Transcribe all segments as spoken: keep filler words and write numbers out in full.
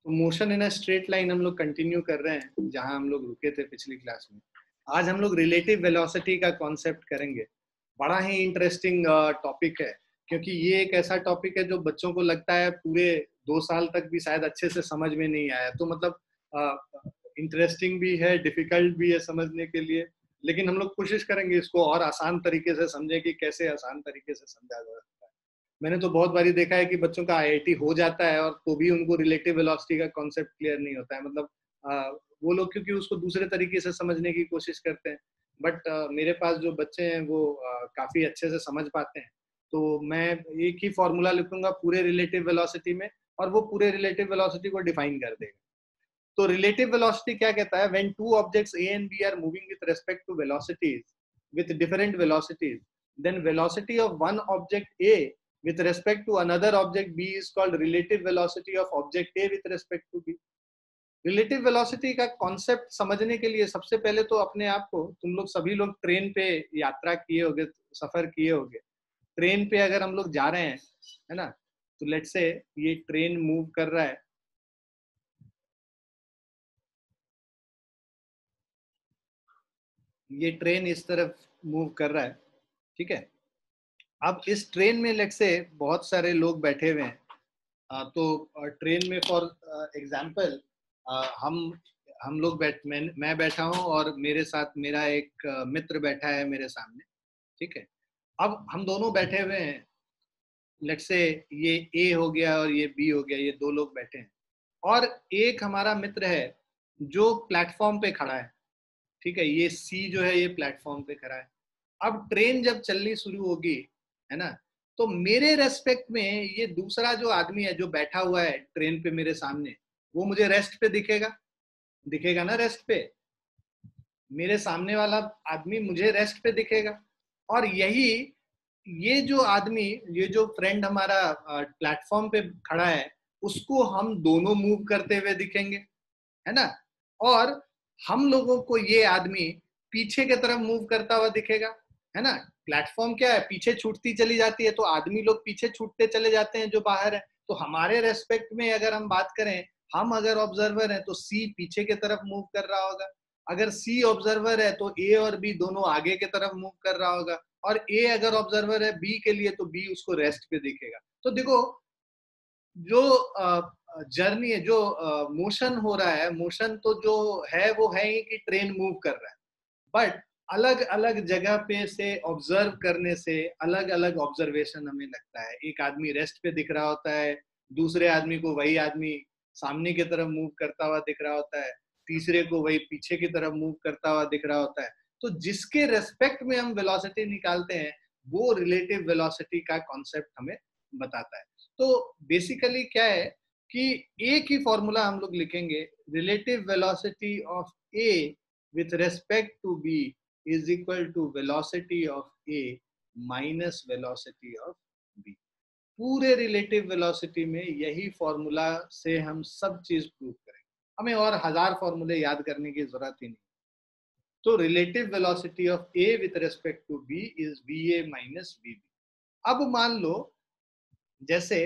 तो motion in a straight line हम लोग कंटिन्यू कर रहे हैं जहां हम लोग रुके थे पिछली क्लास में। आज हम लोग रिलेटिव वेलोसिटी का कॉन्सेप्ट करेंगे। बड़ा ही इंटरेस्टिंग टॉपिक है, क्योंकि ये एक ऐसा टॉपिक है जो बच्चों को लगता है पूरे दो साल तक भी शायद अच्छे से समझ में नहीं आया। तो मतलब इंटरेस्टिंग भी है, डिफिकल्ट भी है समझने के लिए, लेकिन हम लोग कोशिश करेंगे इसको और आसान तरीके से समझे कि कैसे आसान तरीके से समझा जा सकता है। मैंने तो बहुत बारी देखा है कि बच्चों का आई आई टी हो जाता है और तो भी उनको रिलेटिव वेलोसिटी का कॉन्सेप्ट क्लियर नहीं होता है। मतलब आ, वो लोग क्योंकि उसको दूसरे तरीके से समझने की कोशिश करते हैं, बट मेरे पास जो बच्चे हैं वो आ, काफी अच्छे से समझ पाते हैं। तो मैं एक ही फॉर्मूला लिखूंगा पूरे रिलेटिव वेलोसिटी में, और वो पूरे रिलेटिव वेलोसिटी को डिफाइन कर देगा। तो रिलेटिव वेलोसिटी क्या कहता है? When two objects A and B are moving with respect to velocities with different velocities, then velocity of one object A with respect to another object B is called relative velocity of object A with respect to B. Relative velocity का concept समझने के लिए सबसे पहले तो अपने आप को, तुम लोग सभी लोग ट्रेन पे यात्रा किए होगे, सफर किए होगे। ट्रेन पे अगर हम लोग जा रहे हैं, है ना, तो लेट्स से ये ट्रेन मूव कर रहा है, ये ट्रेन इस तरफ मूव कर रहा है, ठीक है। अब इस ट्रेन में लेट्स से बहुत सारे लोग बैठे हुए हैं। आ, तो ट्रेन में फॉर एग्जांपल हम हम लोग बैठ मैं मैं बैठा हूं और मेरे साथ मेरा एक मित्र बैठा है मेरे सामने, ठीक है। अब हम दोनों बैठे हुए हैं, लेट्स से ये ए हो गया और ये बी हो गया, ये दो लोग बैठे हैं। और एक हमारा मित्र है जो प्लेटफॉर्म पे खड़ा है, ठीक है। ये सी जो है ये प्लेटफॉर्म पे खड़ा है। अब ट्रेन जब चलनी शुरू होगी, है ना, तो मेरे रेस्पेक्ट में ये दूसरा जो आदमी है जो बैठा हुआ है ट्रेन पे मेरे सामने, वो मुझे रेस्ट पे दिखेगा, दिखेगा ना रेस्ट पे। मेरे सामने वाला आदमी मुझे रेस्ट पे दिखेगा। और यही ये जो आदमी, ये जो फ्रेंड हमारा प्लेटफॉर्म पे खड़ा है, उसको हम दोनों मूव करते हुए दिखेंगे, है ना। और हम लोगों को ये आदमी पीछे की तरफ मूव करता हुआ दिखेगा, है ना। प्लेटफॉर्म क्या है, पीछे छूटती चली जाती है, तो आदमी लोग पीछे छूटते चले जाते हैं जो बाहर है। तो हमारे रेस्पेक्ट में अगर हम बात करें, हम अगर ऑब्जर्वर हैं तो सी पीछे की तरफ मूव कर रहा होगा। अगर सी ऑब्जर्वर है तो ए और बी दोनों आगे की तरफ मूव कर रहा होगा। और ए अगर ऑब्जर्वर है बी के लिए, तो बी उसको रेस्ट पे दिखेगा। तो देखो, जो जर्नी है, जो मोशन हो रहा है, मोशन तो जो है वो है ही कि ट्रेन मूव कर रहा है, बट अलग अलग जगह पे से ऑब्जर्व करने से अलग अलग ऑब्जर्वेशन हमें लगता है। एक आदमी रेस्ट पे दिख रहा होता है, दूसरे आदमी को वही आदमी सामने की तरफ मूव करता हुआ दिख रहा होता है, तीसरे को वही पीछे की तरफ मूव करता हुआ दिख रहा होता है। तो जिसके रेस्पेक्ट में हम वेलोसिटी निकालते हैं, वो रिलेटिव वेलोसिटी का कॉन्सेप्ट हमें बताता है। तो बेसिकली क्या है कि एक ही फॉर्मूला हम लोग लिखेंगे, relative velocity of A with respect to b is equal to velocity of a minus velocity of b। पूरे रिलेटिव वेलोसिटी में यही फॉर्मूला से हम सब चीज प्रूव करेंगे, हमें और हजार फॉर्मूले याद करने की जरूरत ही नहीं। तो relative velocity of a with respect to b is va minus vb। अब मान लो जैसे,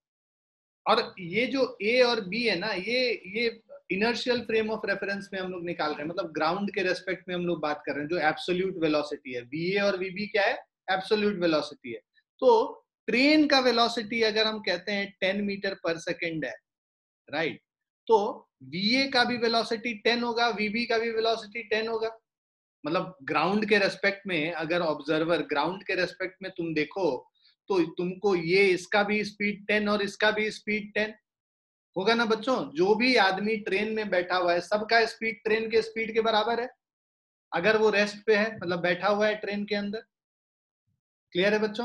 और ये जो ए और बी है ना, ये ये इनर्शियल फ्रेम ऑफ रेफरेंस में हम लोग निकाल रहे हैं, मतलब ग्राउंड के रेस्पेक्ट में हम लोग बात कर रहे हैं, जो एब्सोल्यूट वेलोसिटी है। वी ए और वी बी क्या है? एब्सोल्यूट वेलोसिटी है। तो ट्रेन का वेलोसिटी अगर हम कहते हैं टेन मीटर पर सेकेंड है, राइट, तो वी ए का भी वेलोसिटी टेन होगा, वी बी का भी वेलोसिटी टेन होगा। मतलब ग्राउंड के रेस्पेक्ट में, अगर ऑब्जर्वर ग्राउंड के रेस्पेक्ट में तुम देखो, तो तुमको ये इसका भी स्पीड टेन और इसका भी स्पीड टेन होगा ना बच्चों। जो भी आदमी ट्रेन में बैठा हुआ है, सबका स्पीड ट्रेन के स्पीड के बराबर है, अगर वो रेस्ट पे है, मतलब बैठा हुआ है ट्रेन के अंदर। क्लियर है बच्चों?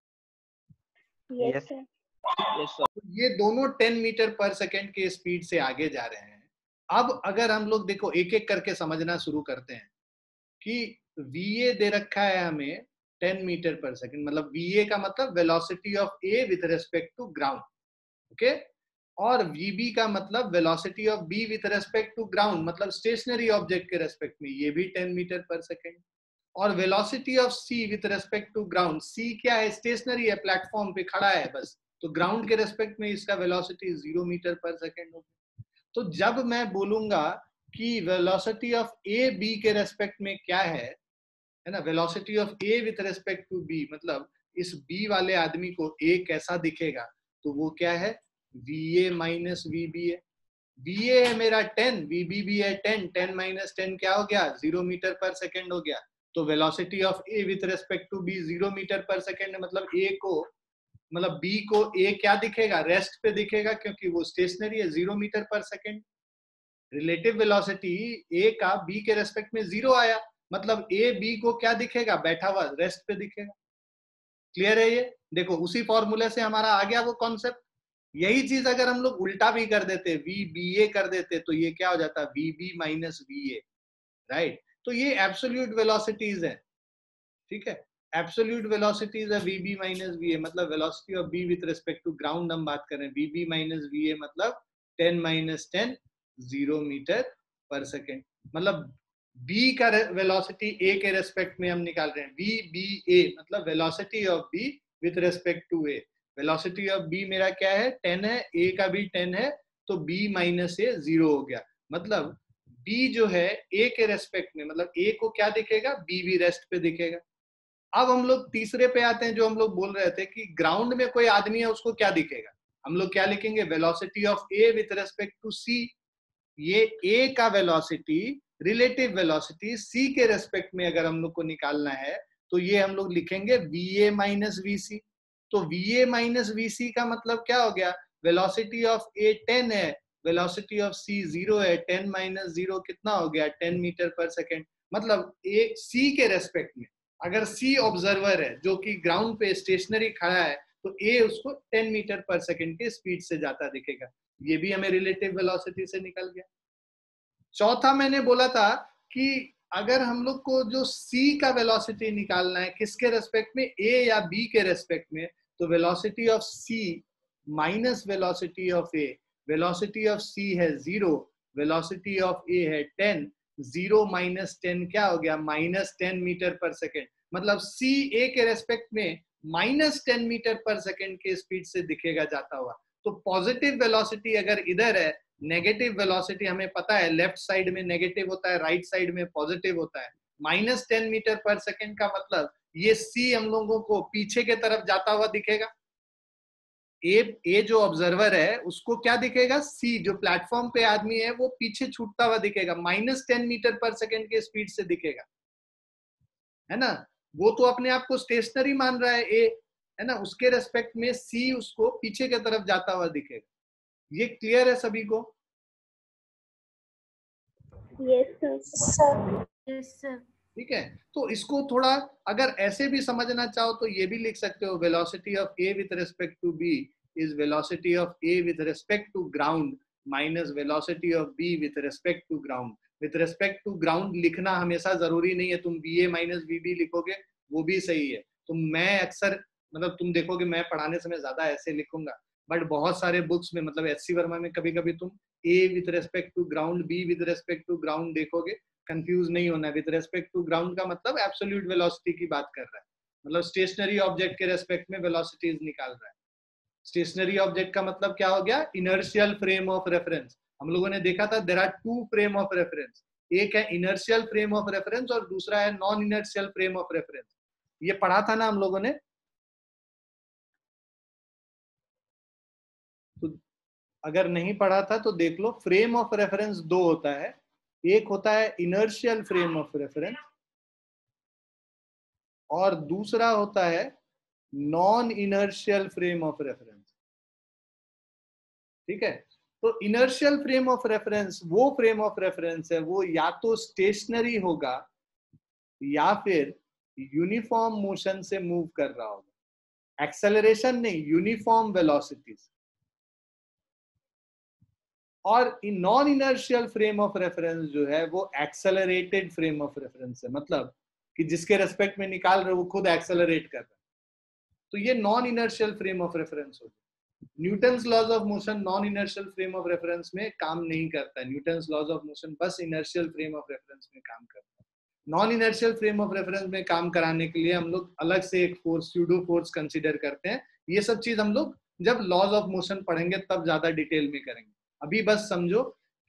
Yes sir. Yes sir. ये दोनों टेन मीटर पर सेकेंड के स्पीड से आगे जा रहे हैं। अब अगर हम लोग देखो, एक एक करके समझना शुरू करते हैं कि वी ए दे रखा है हमें टेन मीटर पर सेकेंड, मतलब वी ए का मतलब velocity of A with respect to ground, okay. और वीबी का मतलब velocity of B with respect to ground, मतलब स्टेशनरी ऑब्जेक्ट के रेस्पेक्ट में, ये भी टेन मीटर पर सेकेंड। और velocity of C with respect to ground, C क्या है? स्टेशनरी है, प्लेटफॉर्म पे खड़ा है बस, तो ग्राउंड के रेस्पेक्ट में इसका velocity zero metre per second होगी। तो जब मैं बोलूंगा कि वेलोसिटी ऑफ ए बी के रेस्पेक्ट में क्या है है ना, velocity of A with respect to B, मतलब इस बी वाले आदमी को ए कैसा दिखेगा, तो वो क्या है, V A minus V B है। वी ए है मेरा टेन, वी बी भी है टेन, टेन माइनस टेन क्या हो गया, जीरो मीटर पर सेकेंड हो गया। तो velocity of A with respect to B zero metre per second, मतलब ए को, मतलब बी को ए क्या दिखेगा, रेस्ट पे दिखेगा, क्योंकि वो स्टेशनरी है, zero metre per second. Relative velocity A का बी के रेस्पेक्ट में जीरो आया, मतलब ए बी को क्या दिखेगा, बैठा हुआ रेस्ट पे दिखेगा। क्लियर है ये? देखो उसी फॉर्मूले से हमारा आ गया वो कॉन्सेप्ट। यही चीज अगर हम लोग उल्टा भी कर देते, वी बी ए कर देते, तो ये क्या हो जाता, V B minus V A, right. तो ये एब्सोल्यूट वेलोसिटीज है, ठीक है, एब्सोल्यूट वेलोसिटीज है V B minus V A, मतलब velocity of B with respect to ground हम बात कर रहे हैं, V B minus V A मतलब ten minus ten, zero metre per second. मतलब बी का वेलोसिटी ए के रेस्पेक्ट में हम निकाल रहे हैं, वी बी ए मतलब velocity of B with respect to A. Velocity of B मेरा क्या है, टेन है, ए का भी टेन है, तो बी माइनस ए जीरो हो गया। मतलब बी जो है ए के रेस्पेक्ट में, मतलब ए को क्या दिखेगा, बी भी रेस्ट पे दिखेगा। अब हम लोग तीसरे पे आते हैं, जो हम लोग बोल रहे थे कि ग्राउंड में कोई आदमी है उसको क्या दिखेगा, हम लोग क्या लिखेंगे, velocity of A with respect to C. ये ए का वेलोसिटी रिलेटिव वेलोसिटी सी के रेस्पेक्ट में अगर हम लोग को निकालना है, तो ये हम लोग लिखेंगे V A minus V C. तो V A minus V C का मतलब क्या हो गया, वेलोसिटी ऑफ ए टेन है, वेलोसिटी ऑफ सी जीरो है, टेन माइनस जीरो कितना हो गया, टेन मीटर पर सेकेंड। मतलब ए सी के रेस्पेक्ट में अगर सी ऑब्जर्वर है जो कि ग्राउंड पे स्टेशनरी खड़ा है, तो ए उसको टेन मीटर पर सेकेंड के स्पीड से जाता दिखेगा। ये भी हमें रिलेटिव वेलोसिटी से निकल गया। चौथा मैंने बोला था कि अगर हम लोग को जो सी का वेलोसिटी निकालना है किसके रेस्पेक्ट में, ए या बी के रेस्पेक्ट में, तो velocity of C minus velocity of A, velocity of C है जीरो, वेलोसिटी ऑफ ए है टेन, जीरो माइनस टेन क्या हो गया, minus ten metre per second. मतलब सी ए के रेस्पेक्ट में minus ten metre per second के स्पीड से दिखेगा जाता हुआ। तो पॉजिटिव वेलोसिटी अगर इधर है, नेगेटिव वेलोसिटी हमें पता है लेफ्ट साइड में नेगेटिव होता है, राइट साइड में पॉजिटिव होता है। Minus ten metre per second का मतलब ये सी हम लोगों को पीछे के तरफ जाता हुआ दिखेगा। ए ए जो ऑब्जर्वर है उसको क्या दिखेगा, सी जो प्लेटफॉर्म पे आदमी है वो पीछे छूटता हुआ दिखेगा, minus ten metre per second के स्पीड से दिखेगा, है ना। वो तो अपने आप को स्टेशनरी मान रहा है ए, है ना, उसके रेस्पेक्ट में सी उसको पीछे की तरफ जाता हुआ दिखेगा। ये क्लियर है सभी को? Yes sir. Yes sir. ठीक है, तो इसको थोड़ा अगर ऐसे भी समझना चाहो तो ये भी लिख सकते हो, velocity of A with respect to B is velocity of A with respect to ground minus velocity of B with respect to ground. With respect to ground लिखना हमेशा जरूरी नहीं है, तुम B A minus B B लिखोगे वो भी सही है। तुम मैं अक्सर मतलब तुम देखोगे मैं पढ़ाने समय ज्यादा ऐसे लिखूंगा, बट बहुत सारे बुक्स में मतलब एस सी वर्मा में कभी कभी तुम A with respect to ground, B with respect to ground देखोगे। कंफ्यूज नहीं होना, विथ रेस्पेक्ट टू ग्राउंड का मतलब एब्सोल्यूट वेलोसिटी की बात कर रहा है, मतलब स्टेशनरी ऑब्जेक्ट के रेस्पेक्ट में वेलोसिटीज निकाल रहा है। स्टेशनरी ऑब्जेक्ट का मतलब क्या हो गया, इनर्शियल फ्रेम ऑफ रेफरेंस। हम लोगों ने देखा था there are two frame of reference, एक है इनर्शियल फ्रेम ऑफ रेफरेंस और दूसरा है non inertial frame of reference. ये पढ़ा था ना हम लोगों ने। तो अगर नहीं पढ़ा था तो देख लो, फ्रेम ऑफ रेफरेंस दो होता है, एक होता है इनर्शियल फ्रेम ऑफ रेफरेंस और दूसरा होता है non inertial frame of reference. ठीक है, तो इनर्शियल फ्रेम ऑफ रेफरेंस वो फ्रेम ऑफ रेफरेंस है, वो या तो स्टेशनरी होगा या फिर यूनिफॉर्म मोशन से मूव कर रहा होगा, एक्सेलरेशन नहीं, यूनिफॉर्म वेलोसिटीज। और non inertial frame of reference जो है वो एक्सेलरेटेड फ्रेम ऑफ रेफरेंस है, मतलब कि जिसके रेस्पेक्ट में निकाल रहे वो खुद एक्सेलरेट कर रहा है, तो ये non inertial frame of reference हो गया। Newton's laws of motion non inertial frame of reference में काम नहीं करता है, न्यूटन्स लॉज ऑफ मोशन बस इनर्शियल फ्रेम ऑफ रेफरेंस में काम करता है। Non inertial frame of reference में काम कराने के लिए हम लोग अलग से एक फोर्स, स्यूडो फोर्स कंसीडर करते हैं। ये सब चीज हम लोग जब लॉज ऑफ मोशन पढ़ेंगे तब ज्यादा डिटेल में करेंगे। अभी बस समझो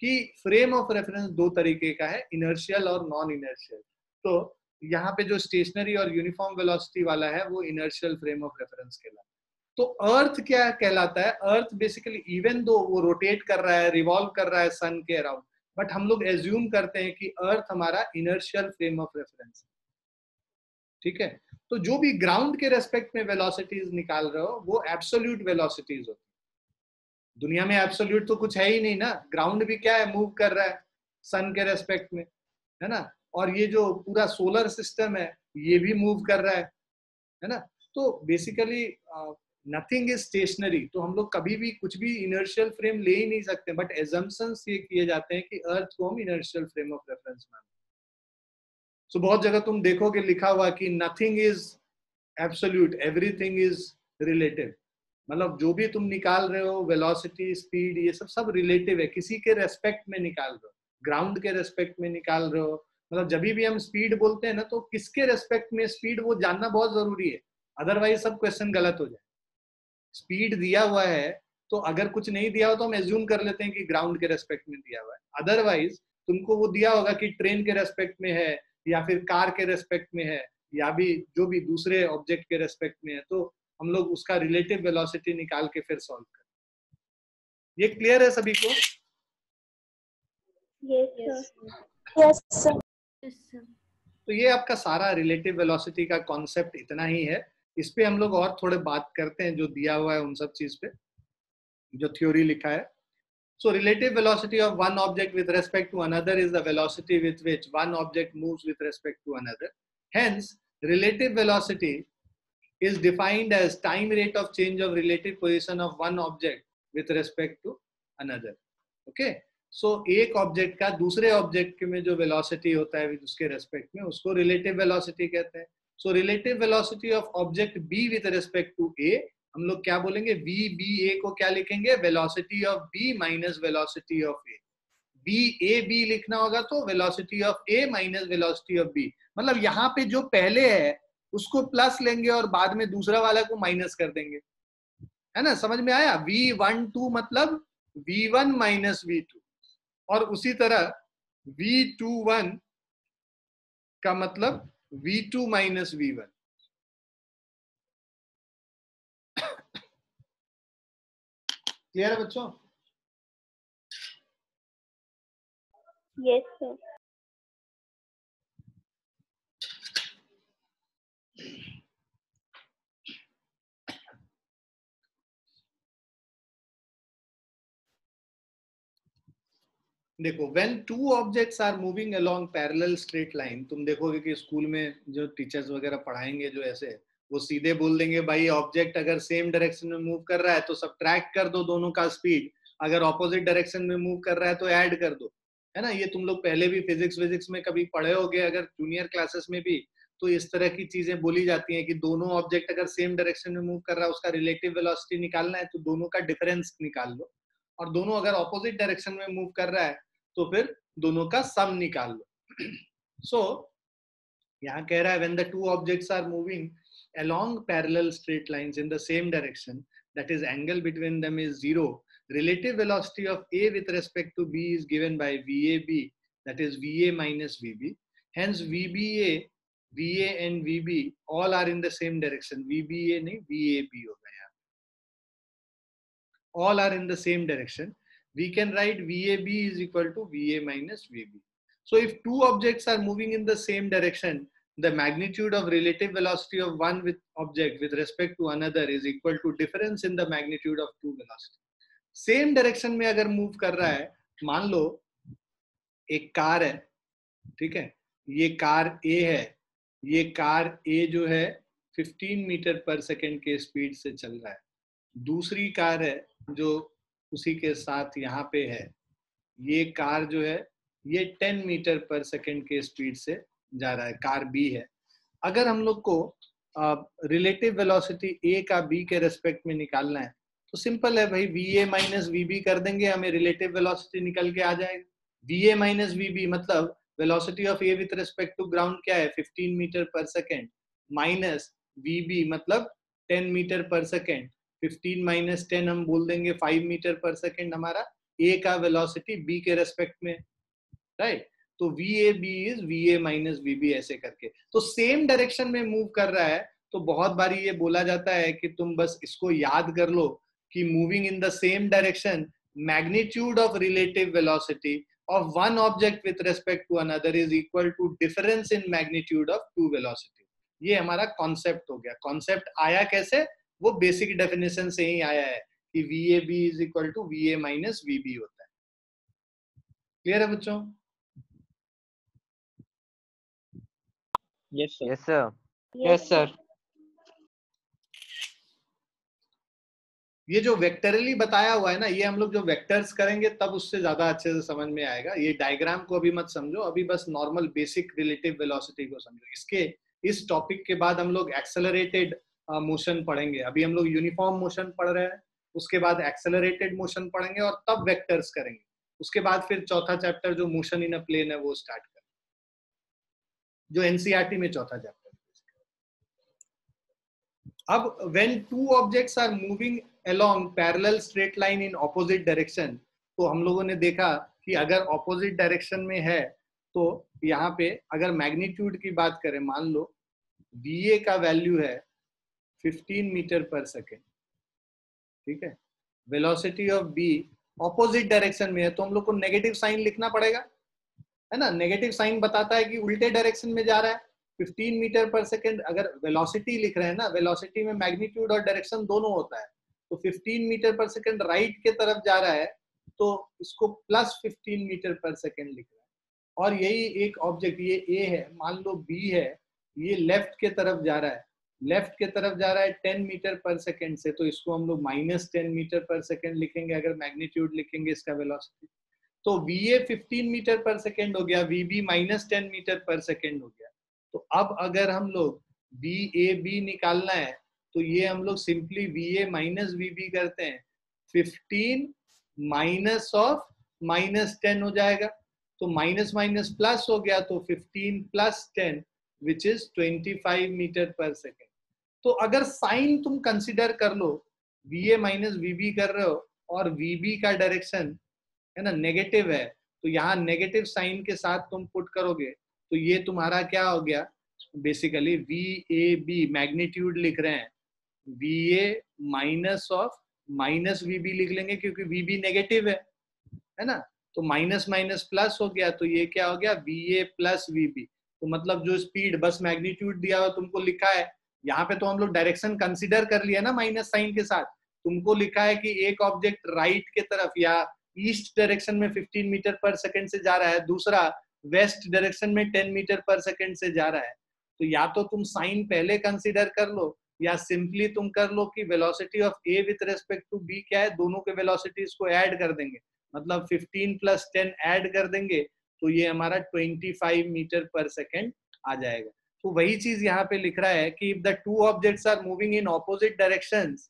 कि फ्रेम ऑफ रेफरेंस दो तरीके का है, इनर्शियल और नॉन इनर्शियल। तो यहाँ पे जो स्टेशनरी और यूनिफॉर्म वेलोसिटी वाला है वो इनर्शियल फ्रेम ऑफ रेफरेंस कहलाता है। तो अर्थ क्या कहलाता है? अर्थ बेसिकली इवन दो वो रोटेट कर रहा है, रिवॉल्व कर रहा है सन के अराउंड, बट हम लोग एज्यूम करते हैं कि अर्थ हमारा इनर्शियल फ्रेम ऑफ रेफरेंस है, ठीक है। तो जो भी ग्राउंड के रेस्पेक्ट में वेलोसिटीज निकाल रहे हो वो एब्सोल्यूट वेलोसिटीज होती है। दुनिया में एब्सोल्यूट तो कुछ है ही नहीं ना, ग्राउंड भी क्या है, मूव कर रहा है सन के रेस्पेक्ट में, है ना। और ये जो पूरा सोलर सिस्टम है ये भी मूव कर रहा है, है ना। तो बेसिकली नथिंग इज स्टेशनरी। तो हम लोग कभी भी कुछ भी इनर्शियल फ्रेम ले ही नहीं सकते, बट एजम्पशंस ये किए जाते हैं कि अर्थ को हम इनर्शियल फ्रेम ऑफ रेफरेंस मानते हैं। सो बहुत जगह तुम देखोगे लिखा हुआ कि nothing is absolute, everything is relative. मतलब जो भी तुम निकाल रहे हो, वेलोसिटी, स्पीड, ये सब सब रिलेटिव है, किसी के रेस्पेक्ट में निकाल रहे हो, ग्राउंड के रेस्पेक्ट में निकाल रहे हो। मतलब जब भी हम स्पीड बोलते हैं ना, तो किसके रेस्पेक्ट में स्पीड वो जानना बहुत जरूरी है, अदरवाइज सब क्वेश्चन गलत हो जाए। स्पीड दिया हुआ है तो अगर कुछ नहीं दिया हो तो हम एज्यूम कर लेते हैं कि ग्राउंड के रेस्पेक्ट में दिया हुआ है, अदरवाइज तुमको वो दिया होगा कि ट्रेन के रेस्पेक्ट में है या फिर कार के रेस्पेक्ट में है या भी जो भी दूसरे ऑब्जेक्ट के रेस्पेक्ट में है, तो हम लोग उसका रिलेटिव वेलोसिटी निकाल के फिर सॉल्व करें। ये क्लियर है सभी को? Yes sir. तो ये आपका सारा रिलेटिव वेलोसिटी का कॉन्सेप्ट इतना ही है। इस पे हम लोग और थोड़े बात करते हैं जो दिया हुआ है उन सब चीज पे, जो थ्योरी लिखा है। So relative velocity of one object with respect to another is the velocity with which one object moves with respect to another. Hence, relative velocity is defined as time rate of change of relative position of one object with respect to another. Okay? So एक object का दूसरे object में जो velocity होता है उसके respect में, उसको रिलेटिव वेलोसिटी कहते हैं। So relative velocity of object B with respect to A, हम लोग क्या बोलेंगे, वी बी ए को क्या लिखेंगे, velocity of B minus velocity of A. B A B लिखना होगा तो velocity of A minus velocity of B. मतलब यहाँ पे जो पहले है उसको प्लस लेंगे और बाद में दूसरा वाला को माइनस कर देंगे, है ना। समझ में आया? वी वन टू मतलब V one minus V two, और उसी तरह वी टू वन का मतलब V two minus V one. Clear है बच्चों? Yes sir. देखो, when two objects are moving along parallel straight line, तुम देखोगे कि स्कूल में जो टीचर्स वगैरह पढ़ाएंगे जो ऐसे, वो सीधे बोल देंगे भाई ऑब्जेक्ट अगर सेम डायरेक्शन में मूव कर रहा है तो सब्ट्रैक्ट कर दो दोनों का स्पीड, अगर ऑपोजिट डायरेक्शन में मूव कर रहा है तो ऐड कर दो, है ना। ये तुम लोग पहले भी फिजिक्स विजिक्स में कभी पढ़े होगे, अगर जूनियर क्लासेस में भी, तो इस तरह की चीजें बोली जाती हैं कि दोनों ऑब्जेक्ट अगर सेम डायरेक्शन में मूव कर रहा है, उसका रिलेटिव वेलोसिटी निकालना है तो दोनों का डिफरेंस निकाल लो, और दोनों अगर ऑपोजिट डायरेक्शन में मूव कर रहा है तो फिर दोनों का सम निकाल लो। सो so, यहाँ कह रहा है when the two objects are moving along parallel straight lines in the same direction, that is angle between them is zero, relative velocity of A with respect to B is given by V A B, that is V A minus V B. Hence V B A, V A and V B all are in the same direction. V B A नहीं, V A B होगा यहाँ, all are in the same direction. We can write V A B is equal to V A minus V B. So if two objects are moving in the same direction, the magnitude of relative velocity of one with object with respect to another is equal to difference in the magnitude of two velocity. Same direction में अगर move कर रहा है, मान लो एक car है, ठीक है, ये कार A है, ये कार A जो है पंद्रह मीटर पर सेकेंड के स्पीड से चल रहा है, दूसरी कार है जो उसी के साथ यहाँ पे है, ये कार जो है ये दस मीटर पर सेकेंड के स्पीड से जा रहा है, कार बी है। अगर हम लोग को रिलेटिव वेलोसिटी ए का बी के रेस्पेक्ट में निकालना है तो सिंपल है भाई, V A minus V B कर देंगे, हमें रिलेटिव वेलोसिटी निकल के आ जाएगा। V A minus V B मतलब velocity of A with respect to ground क्या है, पंद्रह metre per second, minus V B मतलब दस मीटर पर सेकेंड, पंद्रह माइनस टेन हम बोल देंगे पाँच मीटर पर सेकेंड हमारा ए का वेलोसिटी बी के रेस्पेक्ट में, राइट? तो V A B is V A minus V B, ऐसे करके। तो सेम डायरेक्शन में मूव कर रहा है, तो बहुत बारी ये बोला जाता है कि तुम बस इसको याद कर लो कि moving in the same direction, magnitude of relative velocity of one object with respect to another is equal to difference in magnitude of two velocity। ये हमारा कॉन्सेप्ट हो गया। कॉन्सेप्ट आया कैसे? वो बेसिक डेफिनेशन से ही आया है कि V A B is equal to V A minus V B होता है। क्लियर है बच्चों? Yes, sir. Yes, sir. Yes, sir. ये जो वेक्टरली बताया हुआ है ना, ये हम लोग जो वेक्टर्स करेंगे तब उससे ज्यादा अच्छे से समझ में आएगा। ये डायग्राम को अभी मत समझो, अभी बस नॉर्मल बेसिक रिलेटिव वेलोसिटी को समझो। इसके इस टॉपिक के बाद हम लोग एक्सेलरेटेड मोशन पढ़ेंगे। अभी हम लोग यूनिफॉर्म मोशन पढ़ रहे हैं, उसके बाद एक्सेलरेटेड मोशन पढ़ेंगे और तब वेक्टर्स करेंगे। उसके बाद फिर चौथा चैप्टर जो मोशन इन अ प्लेन है वो स्टार्ट करेंगे, जो एनसीईआरटी में चौथा चैप्टर। अब when two objects are moving along parallel straight line in opposite direction, तो हम लोगों ने देखा कि अगर opposite direction में है तो यहाँ पे अगर मैग्नीट्यूड की बात करें, मान लो V A का वैल्यू है फिफ्टीन मीटर पर सेकेंड, ठीक है? Velocity of B opposite direction में है, तो हम लोग को नेगेटिव साइन लिखना पड़ेगा, है ना? नेगेटिव साइन बताता है कि उल्टे डायरेक्शन में जा रहा है। फिफ्टीन मीटर पर सेकेंड अगर वेलोसिटी लिख रहे हैं ना, वेलोसिटी में मैग्नीट्यूड और डायरेक्शन दोनों होता है, तो fifteen metre per second right के तरफ जा रहा है, तो इसको plus fifteen metre per second लिख रहा है। और यही एक ऑब्जेक्ट, ये ए है, मान लो बी है, ये लेफ्ट के तरफ जा रहा है, लेफ्ट के तरफ जा रहा है टेन मीटर पर सेकेंड से, तो इसको हम लोग minus ten metre per second लिखेंगे अगर मैग्नीट्यूड लिखेंगे इसका वेलोसिटी। तो V A fifteen metre per second हो गया, V B minus ten metre per second हो गया। तो अब अगर हम लोग बी ए बी निकालना है तो ये हम लोग simply V A minus V B करते हैं, fifteen minus of minus ten हो जाएगा, तो माइनस माइनस प्लस हो गया, तो fifteen plus ten which is twenty five metre per second. तो अगर साइन तुम कंसिडर कर लो, V A minus V B कर रहे हो और वी बी का डायरेक्शन है ना नेगेटिव है, तो यहाँ नेगेटिव साइन के साथ तुम पुट करोगे तो ये तुम्हारा क्या हो गया, basically V A B magnitude लिख रहे हैं, V A minus of minus V B लिख लेंगे क्योंकि वी बी नेगेटिव है, है ना? तो माइनस माइनस प्लस हो गया, तो ये क्या हो गया, V A plus V B. तो मतलब जो स्पीड, बस मैग्नीट्यूड दिया हुआ तुमको लिखा है, यहाँ पे तो हम लोग डायरेक्शन कंसिडर कर लिया ना माइनस साइन के साथ। तुमको लिखा है कि एक ऑब्जेक्ट राइट के तरफ या ईस्ट डायरेक्शन में फिफ्टीन मीटर पर सेकेंड से जा रहा है, दूसरा वेस्ट डायरेक्शन में टेन मीटर पर सेकेंड से जा रहा है। तो या तो तुम साइन पहले कंसीडर कर लो या सिंपली तुम कर लो कि velocity of A with respect to B क्या है, दोनों के वेलोसिटीज को ऐड कर देंगे, मतलब फिफ्टीन प्लस टेन ऐड कर देंगे, तो ये हमारा twenty five metre per second आ जाएगा। तो वही चीज यहाँ पे लिख रहा है कि if the two objects are moving in opposite directions,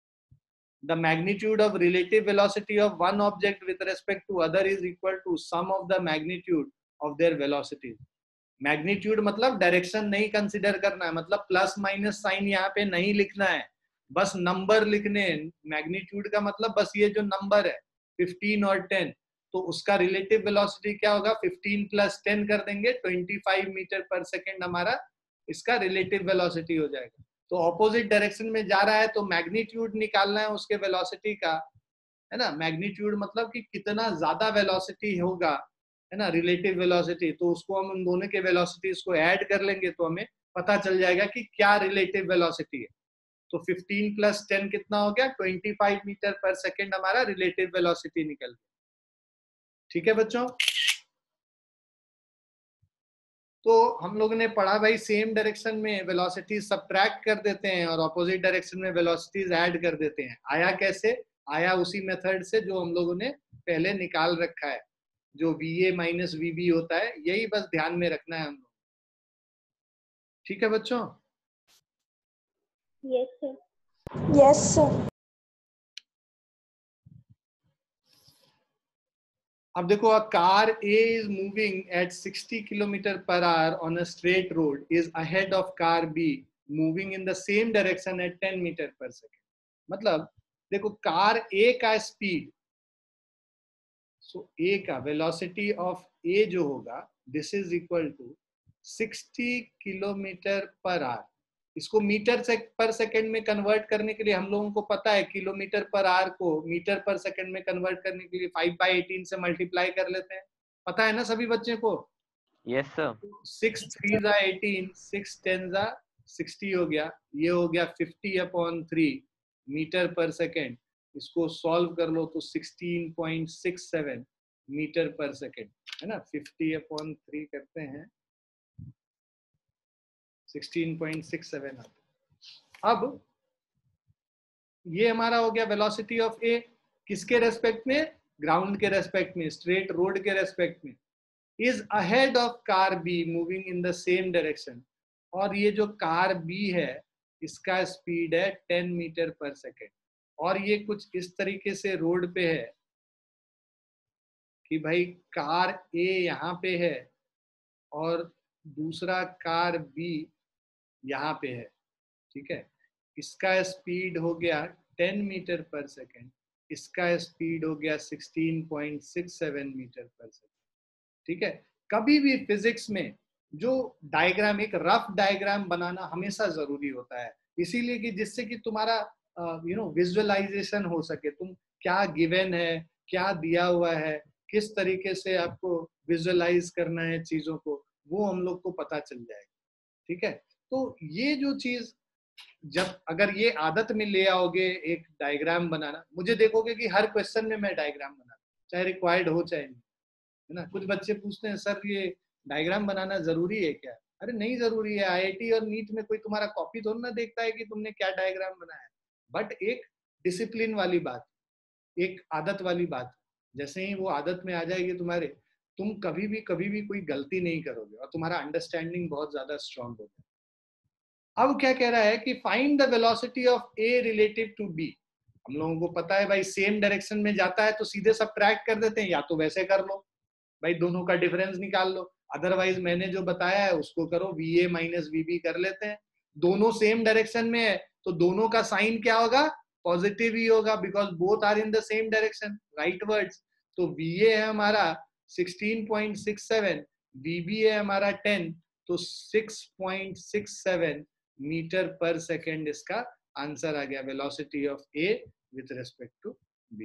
the magnitude of relative velocity of one object with respect to other is equal to sum of the magnitude of their velocities। Magnitude मतलब direction नहीं consider करना है, मतलब plus minus sign यहाँ पे नहीं लिखना है, बस नंबर लिखने। मैग्नीट्यूड का मतलब बस ये जो नंबर है फिफ्टीन और टेन, तो उसका रिलेटिव वेलोसिटी क्या होगा, फिफ्टीन प्लस टेन कर देंगे, twenty five metre per second हमारा इसका रिलेटिव वेलोसिटी हो जाएगा। तो ऑपोजिट डायरेक्शन में जा रहा है तो मैग्नीट्यूड निकालना है उसके वेलोसिटी का, है ना? मैग्नीट्यूड मतलब कि कितना ज्यादा वेलोसिटी होगा, है ना, रिलेटिव वेलोसिटी, तो उसको हम उन दोनों के वेलोसिटीज को ऐड कर लेंगे तो हमें पता चल जाएगा कि क्या रिलेटिव वेलोसिटी है। तो फिफ्टीन प्लस टेन कितना हो गया, twenty five metre per second हमारा रिलेटिव वेलोसिटी निकल गया। ठीक है बच्चों? तो हम लोगों ने पढ़ा भाई सेम डायरेक्शन में वेलोसिटी सब्ट्रैक्ट कर देते हैं और ऑपोजिट डायरेक्शन में वेलोसिटीज ऐड कर देते हैं। आया कैसे? आया उसी मेथड से जो हम लोगों ने पहले निकाल रखा है, जो V A minus V B होता है, यही बस ध्यान में रखना है हम लोग। ठीक है बच्चों? Yes, sir. Yes, sir. अब देखो, a car A is moving at sixty kilometer per hour on a straight road is ahead of car B moving in the same direction at ten meter per second। मतलब देखो car A का speed so A का velocity of A जो होगा this is equal to sixty kilometre per hour. इसको metre से per second में convert करने के लिए हम लोगों को पता है किलोमीटर पर आवर को मीटर पर सेकंड में कन्वर्ट करने के लिए फाइव बाई एटीन से मल्टीप्लाई कर लेते हैं, पता है ना सभी बच्चे को? Yes sir. सिक्स थ्री जा एटीन, सिक्स टेन जा सिक्सटी हो गया, ये हो गया fifty upon three metre per second. इसको सॉल्व कर लो तो sixteen point six seven metre per second है ना। फिफ्टी अपॉन थ्री करते हैं सिक्सटीन पॉइंट सिक्स सेवन आता है। अब ये हमारा हो गया वेलोसिटी ऑफ ए, किसके रेस्पेक्ट में? ग्राउंड के रेस्पेक्ट में, स्ट्रेट रोड के रेस्पेक्ट में। Is ahead of car B moving in the same direction, और ये जो कार बी है इसका स्पीड है टेन मीटर पर सेकेंड, और ये कुछ इस तरीके से रोड पे है कि भाई कार ए यहाँ पे है और दूसरा कार बी यहाँ पे है, ठीक है। इसका स्पीड हो गया टेन मीटर पर सेकेंड, इसका स्पीड हो गया sixteen point six seven metre per second, ठीक है। कभी भी फिजिक्स में जो डायग्राम, एक रफ डायग्राम बनाना हमेशा जरूरी होता है, इसीलिए कि जिससे कि तुम्हारा यू नो विजुअलाइजेशन हो सके, तुम क्या गिवन है, क्या दिया हुआ है, किस तरीके से आपको विजुअलाइज करना है चीजों को, वो हम लोग को पता चल जाएगा, ठीक है। तो ये जो चीज जब अगर ये आदत में ले आओगे एक डायग्राम बनाना, मुझे देखोगे कि हर क्वेश्चन में मैं डायग्राम बनाता हूं, चाहे रिक्वायर्ड हो चाहे नहीं, है ना। कुछ बच्चे पूछते हैं सर ये डायग्राम बनाना जरूरी है क्या? अरे नहीं जरूरी है, आईआईटी और नीट में कोई तुम्हारा कॉपी थोड़ा ना देखता है कि तुमने क्या डायग्राम बनाया है, बट एक डिसिप्लिन वाली बात, एक आदत वाली बात, जैसे ही वो आदत में आ जाएगी तुम्हारे, तुम कभी भी कभी भी कोई गलती नहीं करोगे और तुम्हारा अंडरस्टैंडिंग बहुत ज्यादा स्ट्रांग होगा। अब क्या कह रहा है कि find the velocity of A relative to B. हम लोगों को पता है भाई सेम डायरेक्शन में जाता है तो सीधे सब्ट्रैक्ट कर देते हैं, या तो वैसे कर लो भाई दोनों का डिफरेंस निकाल लो, अदरवाइज मैंने जो बताया है उसको करो, V A minus V B कर लेते हैं। दोनों सेम डायरेक्शन में है तो दोनों का साइन क्या होगा? पॉजिटिव ही होगा, because both are in the same direction, right words. तो वी ए है हमारा sixteen point six seven, V B है हमारा टेन, तो six point six seven metre per second इसका आंसर आ गया, velocity of A with respect to B.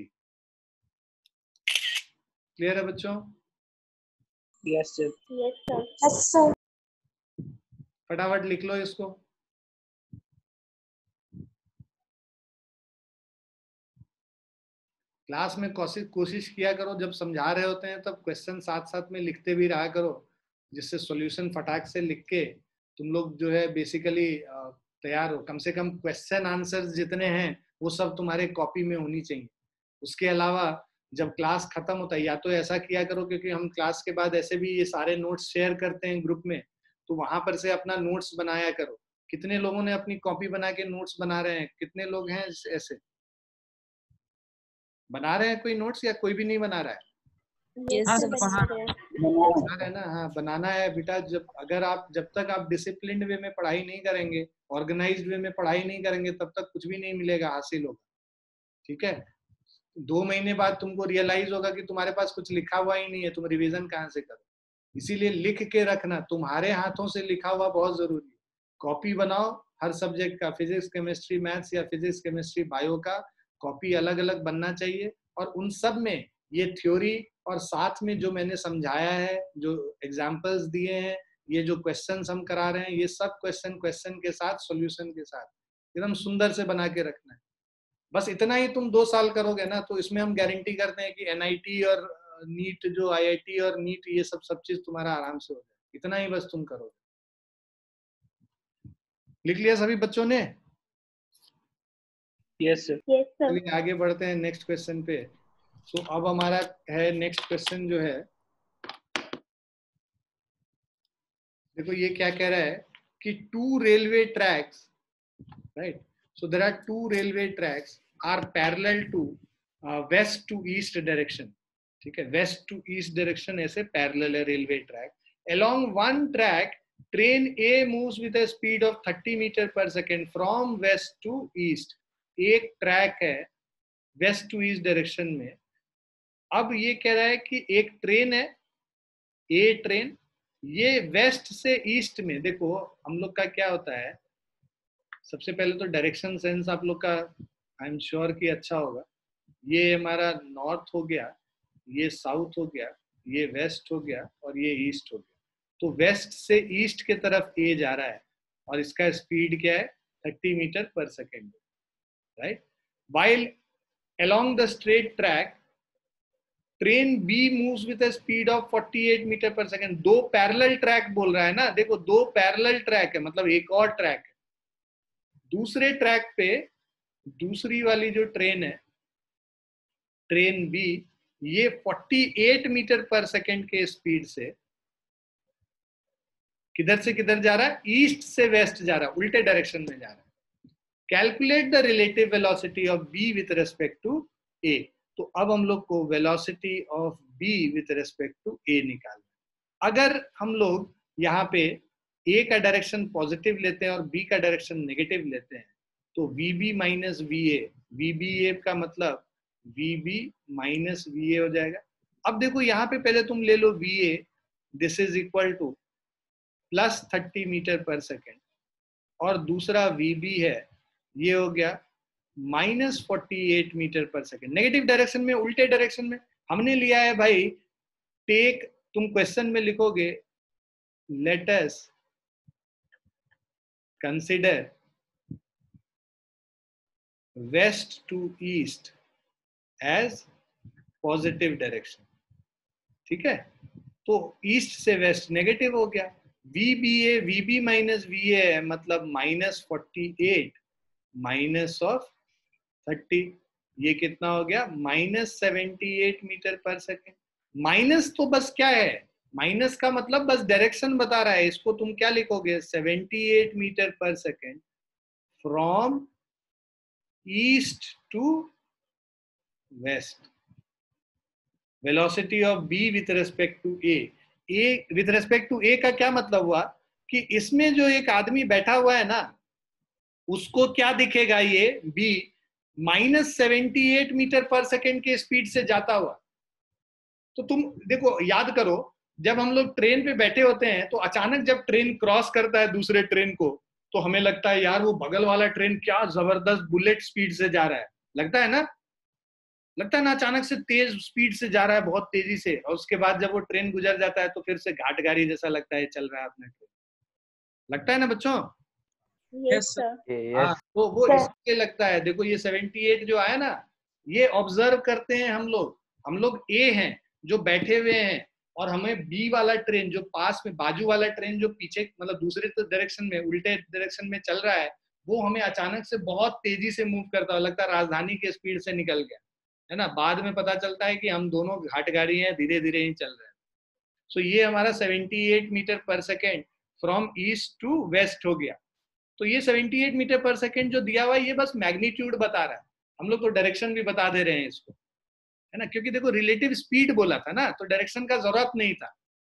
Clear है बच्चों? Yes, sir. Yes sir. Yes sir. फटाफट लिख लो इसको। क्लास में कोशिश कोशिश किया करो, जब समझा रहे होते हैं तब क्वेश्चन साथ साथ में लिखते भी रहा करो, जिससे सॉल्यूशन फटाक से लिख के तुम लोग जो है बेसिकली तैयार हो। कम से कम क्वेश्चन आंसर्स जितने हैं वो सब तुम्हारे कॉपी में होनी चाहिए। उसके अलावा जब क्लास खत्म होता है, या तो ऐसा किया करो, क्योंकि हम क्लास के बाद ऐसे भी ये सारे नोट्स शेयर करते हैं ग्रुप में, तो वहां पर से अपना नोट्स बनाया करो। कितने लोगों ने अपनी कॉपी बना के नोट्स बना रहे हैं? कितने लोग हैं ऐसे बना रहे हैं कोई नोट्स, या कोई भी नहीं बना रहा है? Yes हाँ, sir. सर, बना रहे हैं। बना रहे हैं ना? हाँ बनाना है बेटा। जब अगर आप जब तक आप डिसिप्लिन्ड वे में पढ़ाई नहीं करेंगे, ऑर्गेनाइज्ड वे में पढ़ाई नहीं करेंगे, तब तक कुछ भी नहीं मिलेगा, हासिल होगा, ठीक है। दो महीने बाद तुमको रियलाइज होगा कि तुम्हारे पास कुछ लिखा हुआ ही नहीं है, तुम रिवीजन कहाँ से करो। इसीलिए लिख के रखना, तुम्हारे हाथों से लिखा हुआ बहुत जरूरी है। कॉपी बनाओ हर सब्जेक्ट का, फिजिक्स केमिस्ट्री मैथ्स या फिजिक्स केमिस्ट्री बायो का कॉपी अलग अलग बनना चाहिए, और उन सब में ये थ्योरी और साथ में जो मैंने समझाया है, जो एग्जाम्पल्स दिए हैं, ये जो क्वेश्चन हम करा रहे हैं, ये सब क्वेश्चन क्वेश्चन के साथ सॉल्यूशन के साथ एकदम सुंदर से बना के रखना है। बस इतना ही तुम दो साल करोगे ना, तो इसमें हम गारंटी करते हैं कि एनआईटी और नीट, जो आईआईटी और नीट, ये सब सब चीज तुम्हारा आराम से हो जाए। इतना ही बस तुम करोगे। लिख लिया सभी बच्चों ने? Yes, sir. Yes sir. चलिए आगे बढ़ते हैं नेक्स्ट क्वेश्चन पे। तो so, अब हमारा है नेक्स्ट क्वेश्चन जो है, देखो ये क्या कह रहा है कि two railway tracks, right, so there are two railway tracks are parallel to west to east direction, ठीक है। वेस्ट टू ईस्ट डायरेक्शन ऐसे पैरेलल है railway track. Along one track train A moves with a speed of thirty metre per second from west to east. एक track है west to east direction में, अब ये कह रहा है कि एक ट्रेन है, ए ट्रेन, ये वेस्ट से ईस्ट में, देखो हम लोग का क्या होता है, सबसे पहले तो डायरेक्शन सेंस आप लोग का आई एम श्योर कि अच्छा होगा। ये हमारा नॉर्थ हो गया, ये साउथ हो गया, ये वेस्ट हो गया और ये ईस्ट हो गया। तो वेस्ट से ईस्ट के तरफ ए जा रहा है और इसका स्पीड क्या है, thirty metre per second, right. While along the straight track train B moves with a speed of forty-eight metre per second. दो पैरेलल ट्रैक बोल रहा है ना, देखो दो पैरेलल ट्रैक है, मतलब एक और ट्रैक है। दूसरे ट्रैक पे दूसरी वाली जो ट्रेन है, ट्रेन बी, ये अड़तालीस मीटर पर सेकेंड के स्पीड से किधर से किधर जा रहा है, ईस्ट से वेस्ट जा रहा है, उल्टे डायरेक्शन में जा रहा है। Calculate the relative velocity of B with respect to A. तो अब हम लोग को velocity of B with respect to A निकालना। अगर हम लोग यहाँ पे ए का डायरेक्शन पॉजिटिव लेते हैं और बी का डायरेक्शन नेगेटिव लेते हैं, तो V B minus V A, V B A का मतलब V B minus V A हो जाएगा। अब देखो यहाँ पे पहले तुम ले लो V A, this is equal to plus thirty metre per second, और दूसरा वी बी है, ये हो गया minus forty eight metre per second. Negative direction में, उल्टे डायरेक्शन में हमने लिया है भाई, टेक, तुम क्वेश्चन में लिखोगे let us consider west to east as positive direction, ठीक है। तो ईस्ट से वेस्ट नेगेटिव हो गया, V B A, V B minus V A है, मतलब minus forty eight minus of thirty, ये कितना हो गया, minus seventy eight metre per second. Minus तो बस क्या है, माइनस का मतलब बस डायरेक्शन बता रहा है, इसको तुम क्या लिखोगे, seventy eight metre per second from east to west. Velocity of B with respect to A, A with respect to A का क्या मतलब हुआ कि इसमें जो एक आदमी बैठा हुआ है ना, उसको क्या दिखेगा, ये B minus seventy eight metre per second के स्पीड से जाता हुआ। तो तुम देखो, याद करो, जब हम लोग ट्रेन पे बैठे होते हैं तो अचानक जब ट्रेन क्रॉस करता है दूसरे ट्रेन को, तो हमें लगता है यार वो बगल वाला ट्रेन क्या जबरदस्त बुलेट स्पीड से जा रहा है, लगता है ना, लगता है ना, अचानक से तेज स्पीड से जा रहा है, बहुत तेजी से, और उसके बाद जब वो ट्रेन गुजर जाता है तो फिर से घाट गाड़ी जैसा लगता है, चल रहा है अपना ट्रेन, लगता है ना बच्चों। Yes, sir. हाँ, तो वो इसलिए लगता है, देखो ये सेवेंटी एट जो आया ना, ये ऑब्जर्व करते हैं हम लोग, हम लोग ए हैं जो बैठे हुए हैं, और हमें बी वाला ट्रेन जो पास में, बाजू वाला ट्रेन जो पीछे, मतलब दूसरे डायरेक्शन में, उल्टे डायरेक्शन में चल रहा है, वो हमें अचानक से बहुत तेजी से मूव करता है, लगता है राजधानी के स्पीड से निकल गया, है ना। बाद में पता चलता है कि हम दोनों घाट गाड़ी हैं, धीरे धीरे ही चल रहे हैं। सो ये हमारा seventy eight metre per second from east to west हो गया। तो ये seventy eight metre per second जो दिया हुआ है, ये बस मैग्नीट्यूड बता रहा है, हम लोग तो डायरेक्शन भी बता दे रहे हैं इसको, है ना, क्योंकि देखो रिलेटिव स्पीड बोला था ना, तो डायरेक्शन का जरूरत नहीं था,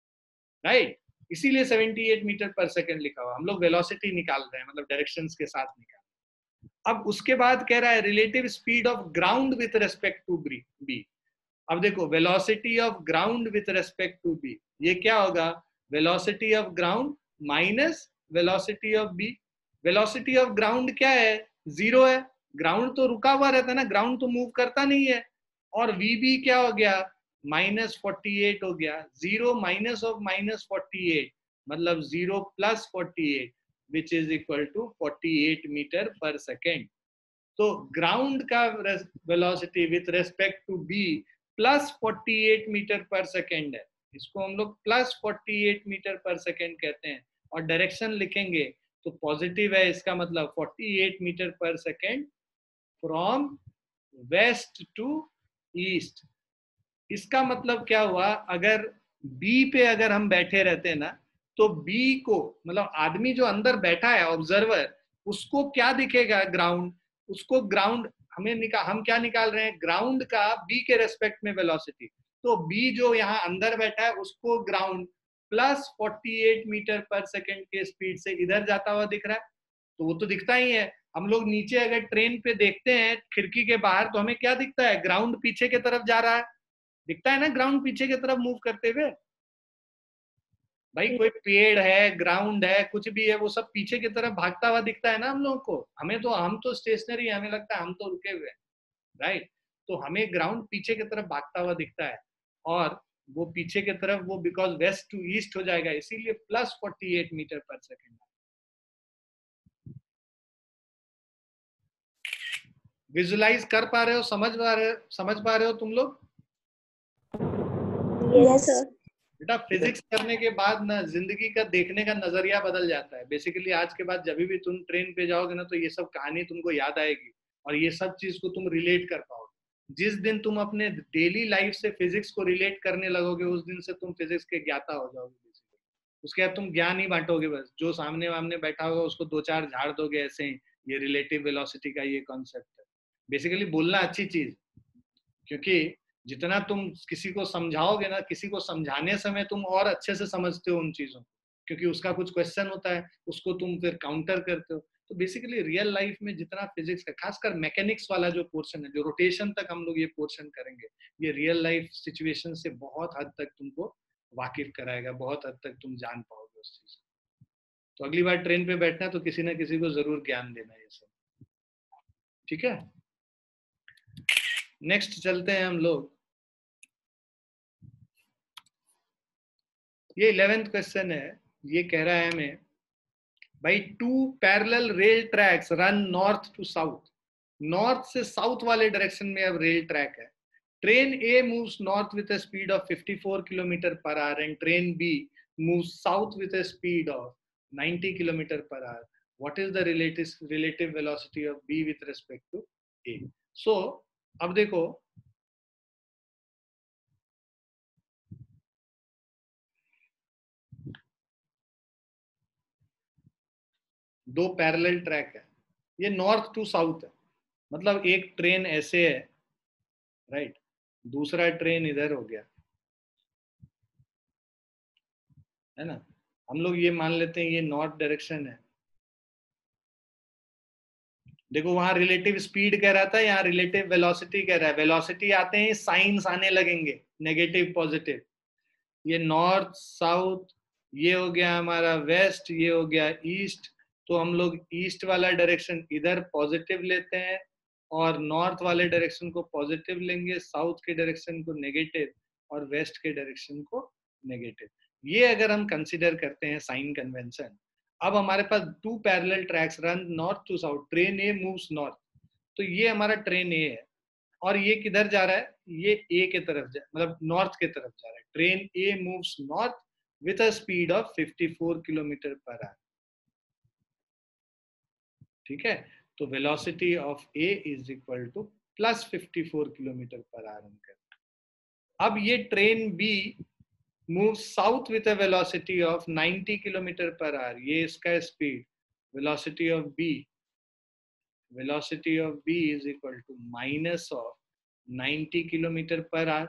राइट, इसीलिए seventy eight metre per second लिखा हुआ। हम लोग वेलोसिटी निकाल रहे हैं, मतलब डायरेक्शंस के साथ निकाल। अब उसके बाद कह रहा है relative speed of ground with respect to B. अब देखो velocity of ground with respect to B, ये क्या होगा, velocity of ground minus velocity of B. Velocity of ground क्या है, जीरो है, ग्राउंड तो रुका हुआ रहता है ना, ग्राउंड तो मूव करता नहीं है, और वी बी क्या हो गया, माइनस फोर्टी एट हो गया। Zero minus of minus forty eight मतलब zero plus forty eight which is equal to forty eight metre per second. तो ग्राउंड का velocity with respect to B plus forty eight metre per second है, इसको हम लोग plus forty eight metre per second कहते हैं, और direction लिखेंगे तो पॉजिटिव है, इसका मतलब forty eight metre per second from west to east. इसका मतलब क्या हुआ, अगर बी पे अगर हम बैठे रहते हैं ना, तो बी को, मतलब आदमी जो अंदर बैठा है ऑब्जर्वर, उसको क्या दिखेगा, ग्राउंड, उसको ग्राउंड हमें निकाल, हम क्या निकाल रहे हैं, ग्राउंड का बी के रेस्पेक्ट में वेलोसिटी। तो बी जो यहाँ अंदर बैठा है उसको ground plus forty eight metre per second के स्पीड से इधर जाता हुआ दिख रहा है, तो वो तो दिखता ही है। हम लोग नीचे अगर ट्रेन पे देखते हैं खिड़की के बाहर, तो हमें क्या दिखता है, ग्राउंड पीछे की तरफ जा रहा है, दिखता है ना ग्राउंड पीछे की तरफ मूव करते हुए। भाई कोई पेड़ है, ग्राउंड है, कुछ भी है, वो सब पीछे की तरफ भागता हुआ दिखता है ना हम लोगों को। हमें तो हम तो स्टेशनरी है, हमें लगता है हम तो रुके हुए हैं, राइट। तो हमें ग्राउंड पीछे की तरफ भागता हुआ दिखता है, और वो पीछे की तरफ वो बिकॉज वेस्ट टू ईस्ट हो जाएगा, इसीलिए plus forty eight metre per second. Visualise कर पा रहे हो, समझ पा रहे समझ पा रहे हो तुम लोग? Yes sir. बेटा फिजिक्स करने के बाद ना जिंदगी का देखने का नजरिया बदल जाता है। बेसिकली आज के बाद जब भी तुम ट्रेन पे जाओगे ना, तो ये सब कहानी तुमको याद आएगी और ये सब चीज को तुम रिलेट कर पाओगे। जिस दिन तुम अपने डेली लाइफ से फिजिक्स को रिलेट करने लगोगे, उस दिन से तुम फिजिक्स के ज्ञाता हो जाओगे। उसके बाद तुम ज्ञान ही बांटोगे, बस जो सामने वामने बैठा होगा उसको दो चार झाड़ दोगे ऐसे ही। ये रिलेटिव वेलोसिटी का ये कॉन्सेप्ट है। बेसिकली बोलना अच्छी चीज, क्योंकि जितना तुम किसी को समझाओगे ना, किसी को समझाने समय तुम और अच्छे से समझते हो उन चीजों को, क्योंकि उसका कुछ क्वेश्चन होता है, उसको तुम फिर काउंटर करते हो। तो बेसिकली रियल लाइफ में जितना फिजिक्स का, खासकर मैकेनिक्स वाला जो पोर्शन है, जो रोटेशन तक हम लोग ये पोर्शन करेंगे, ये रियल लाइफ सिचुएशन से बहुत हद तक तुमको वाकिफ कराएगा, बहुत हद तक तुम जान पाओगे उस चीज। तो अगली बार ट्रेन पे बैठना है तो किसी ना किसी को जरूर ज्ञान देना है ये सब, ठीक है। नेक्स्ट चलते हैं हम लोग। ये इलेवेंथ क्वेश्चन है। ये कह रहा है हमें, भाई two parallel rail tracks run north to south. North से साउथ वाले डायरेक्शन में अब रेल ट्रैक है। Train A moves north with a speed of fifty four kilometre per hour and train B moves south with a speed of ninety kilometre per hour. What is the relative relative velocity of B with respect to A? So अब देखो, दो parallel track है, ये north to south है, मतलब एक train ऐसे है, राइट, दूसरा ट्रेन इधर हो गया, है ना। हम लोग ये मान लेते हैं ये नॉर्थ डायरेक्शन है। देखो वहां रिलेटिव स्पीड कह रहा था, यहाँ रिलेटिव वेलोसिटी कह रहा है। वेलोसिटी आते हैं साइंस आने लगेंगे, नेगेटिव पॉजिटिव। ये नॉर्थ साउथ, ये हो गया हमारा वेस्ट, ये हो गया ईस्ट। तो हम लोग ईस्ट वाला डायरेक्शन इधर पॉजिटिव लेते हैं और नॉर्थ वाले डायरेक्शन को पॉजिटिव लेंगे, साउथ के डायरेक्शन को नेगेटिव और वेस्ट के डायरेक्शन को नेगेटिव। ये अगर हम कंसिडर करते हैं साइन कन्वेंशन। अब हमारे पास two parallel tracks run north to south, train A moves north, तो ये हमारा ट्रेन ए है और ये किधर जा रहा है, ये ए के तरफ जा, मतलब नॉर्थ के तरफ जा रहा है। Train A moves north with a speed of fifty four kilometre per hour, ठीक है। तो velocity of A is equal to plus fifty four kilometre per hour. अब ये train B moves south with a velocity of ninety kilometer per hour, ये इसका speed, velocity of b, velocity of b is equal to minus of ninety kilometer per hour,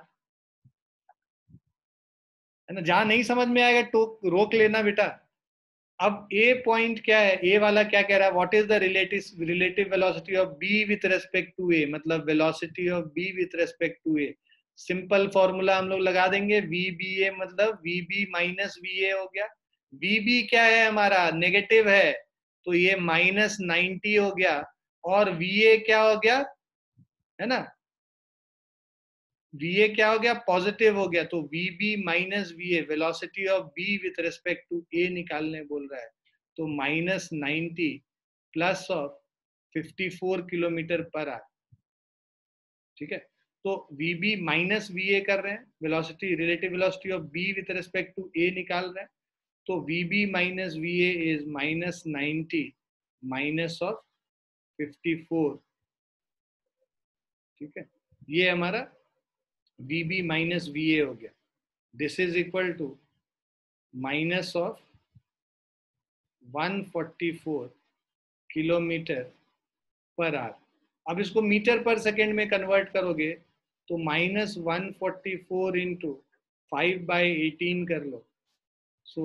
है ना। जहां नहीं समझ में आएगा तो रोक लेना बेटा। अब ए पॉइंट क्या है, ए वाला क्या कह रहा है, what is the relative relative velocity of B with respect to A, मतलब velocity of B with respect to A. Simple formula हम लोग लगा देंगे, वी बी ए मतलब V B minus V A हो गया। वी बी क्या है हमारा, नेगेटिव है, तो ये माइनस नाइनटी हो गया, और वी ए क्या हो गया, है ना, वी ए क्या हो गया, पॉजिटिव हो गया। तो V B minus V A, velocity of B with respect to A निकालने बोल रहा है। तो minus ninety plus of fifty four kilometre per hour, ठीक है। तो V B minus V A कर रहे हैं, velocity relative velocity of B with respect to A निकाल रहे हैं। तो V B minus V A is minus ninety minus of fifty four, ठीक है। ये हमारा we B minus V A हो गया। This is equal to minus of one forty four kilometre per hour. अब इसको मीटर पर सेकेंड में convert करोगे तो minus one forty four into five by eighteen कर लो, सो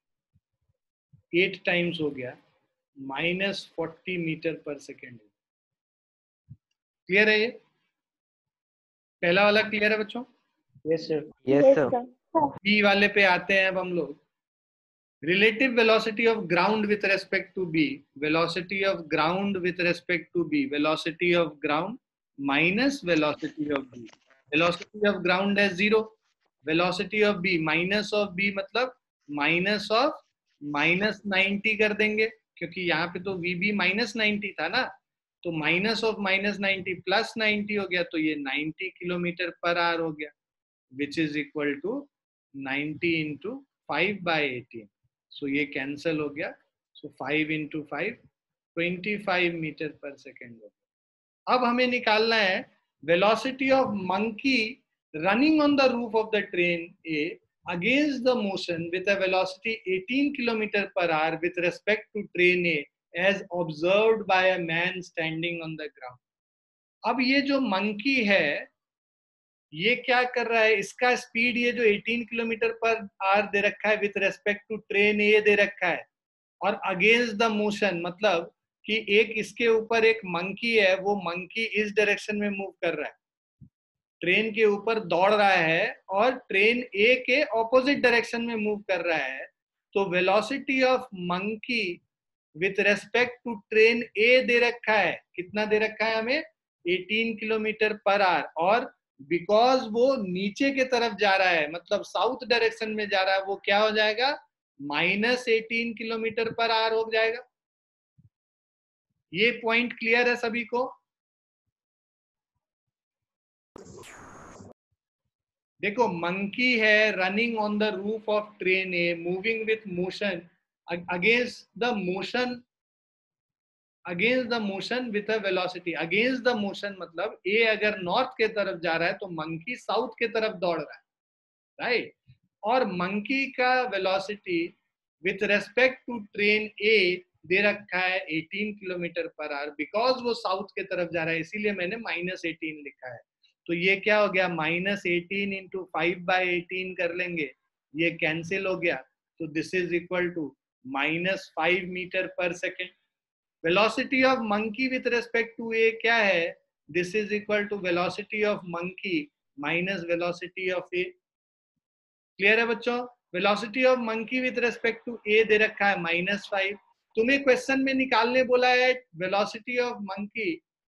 एट टाइम्स हो गया, minus forty metre per second. Clear है ये? पहला वाला क्लियर है बच्चों? Yes sir. Yes, Yes, sir. sir. B वाले पे आते हैं अब हम लोग। Relative velocity of ground with respect to B, velocity of ground with respect to B, velocity of ground minus velocity of B. Velocity of ground है zero, velocity of B minus of B मतलब minus of minus ninety कर देंगे, क्योंकि यहाँ पे तो V B minus ninety था ना, तो minus of minus ninety plus ninety हो गया, तो ये नाइन्टी किलोमीटर पर आवर हो गया, which is equal to ninety into five by eighteen. So ये कैंसिल हो गया, so five into five twenty five metre per second हो गया। अब हमें निकालना है velocity of monkey running on the roof of the train A against the motion with a velocity eighteen kilometer per hour with respect to train A as observed by a man standing on the ground। अब ये जो monkey है ये क्या कर रहा है, इसका स्पीड ये जो अठारह किलोमीटर पर आवर दे रखा है with respect to train A दे रखा है, और अगेंस्ट द मोशन मतलब कि एक इसके ऊपर एक मंकी है, वो मंकी इस डायरेक्शन में मूव कर रहा है, ट्रेन के ऊपर दौड़ रहा है और ट्रेन ए के ऑपोजिट डायरेक्शन में मूव कर रहा है। तो velocity of monkey with respect to train A दे रखा है, कितना दे रखा है हमें, अठारह किलोमीटर पर आवर, और बिकॉज वो नीचे के तरफ जा रहा है मतलब साउथ डायरेक्शन में जा रहा है, वो क्या हो जाएगा, minus eighteen kilometre per hour हो जाएगा। ये पॉइंट क्लियर है सभी को? देखो मंकी है running on the roof of train A moving with motion against the motion, against the motion with a velocity, against the motion मतलब ए अगर नॉर्थ के तरफ जा रहा है तो मंकी साउथ के तरफ दौड़ रहा है, राइट right? और मंकी का velocity with respect to train A दे रखा है अठारह किलोमीटर पर आवर, बिकॉज वो साउथ के तरफ जा रहा है इसीलिए मैंने माइनस एटीन लिखा है। तो ये क्या हो गया, minus eighteen into five by eighteen कर लेंगे, ये कैंसिल हो गया, तो this is equal to minus five metre per second. Velocity of monkey with respect to A क्या है, this is equal to velocity of monkey minus velocity of A. Clear है बच्चों? Velocity of monkey with respect to A दे रखा है minus five, तुम्हें question में निकालने बोला है वेलोसिटी ऑफ मंकी,